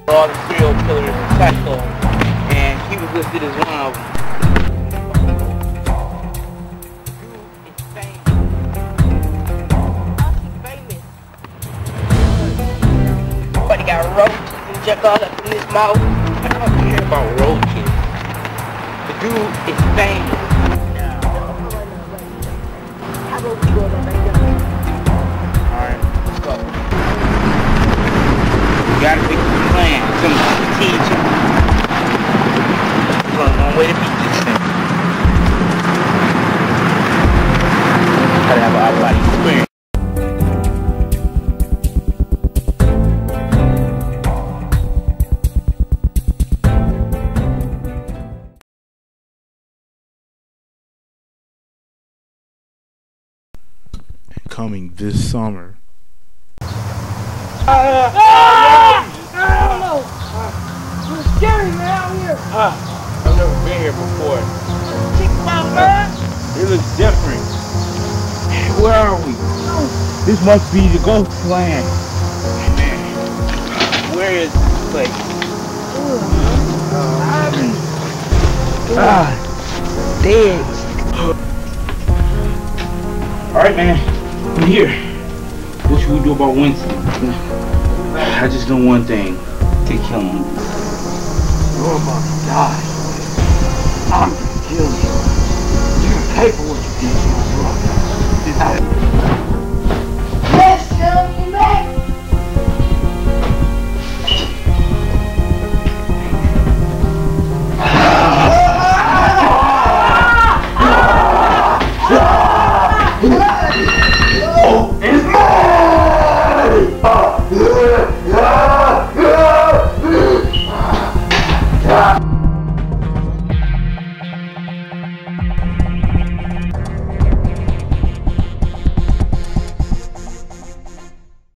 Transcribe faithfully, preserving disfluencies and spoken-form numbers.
all the serial killers and psychos, and he was listed as one of them. Dude is famous. But he got roaches and junk all up in his mouth. I don't care about roaches. The dude is famous. Alright, let's go. You gotta pick some plan, some strategic. There's only one way to beat this thing. Gotta have an out-of-body experience. Coming this summer. Uh, uh, uh, I don't know. It's scary, man, out here. Uh, I've never been here before. Check it out, man. It looks different. Where are we? This must be the ghost land. Man, where is this place? Ah, dead. All right, man. I'm here. What should we do about Winston? I just know one thing. To kill him. You're about to die. I'm gonna kill you. You can pay for what you did to your brother.